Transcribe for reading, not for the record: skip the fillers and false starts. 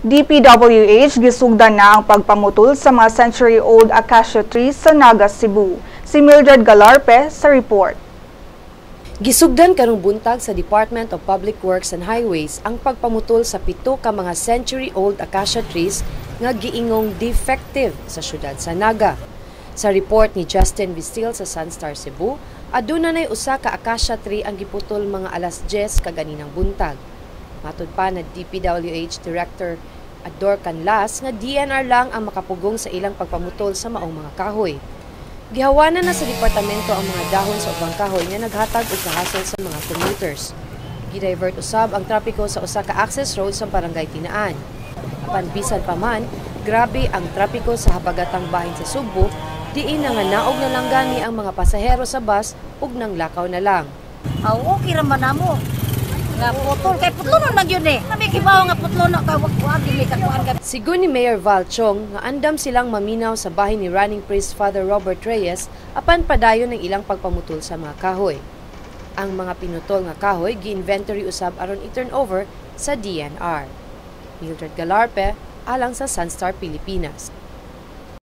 DPWH gisugdan na ang pagpamutol sa mga century-old acacia trees sa Naga, Cebu. Si Mildred Galarpe sa report. Gisugdan karong buntag sa Department of Public Works and Highways ang pagpamutol sa 7 ka mga century-old acacia trees nga giingong defective sa syudad sa Naga. Sa report ni Justin Vistil sa Sun.Star Cebu, aduna nay usa ka acacia tree ang giputol mga alas 10 kaganinang buntag. Matud pa na DPWH Director Ador Canlas nga DNR lang ang makapugong sa ilang pagpamutol sa maong mga kahoy. Gihawanan na sa departamento ang mga dahon sa ubang kahoy nga naghatag og kahasol sa mga commuters. Gidivert usab ang trapiko sa usa ka access road sa Barangay Tinaan. Apan bisan pa man, grabe ang trapiko sa habagatang bahin sa Subo, diin nga naog na lang gani ang mga pasahero sa bus ug nang lakaw na lang. Okay ra man namo. Nga putol kay putlonon lang yun eh. Nami kibaw nga putlonon ka wag dili ka kuan ka. Sigon ni Mayor Val Chong nga andam silang maminaw sa bahin ni running priest Father Robert Reyes apan padayon ng ilang pagpamutol sa mga kahoy. Ang mga pinutol nga kahoy gi-inventory usab aron i-turn over sa DNR. Mildred Galarpe, alang sa Sun.Star Pilipinas.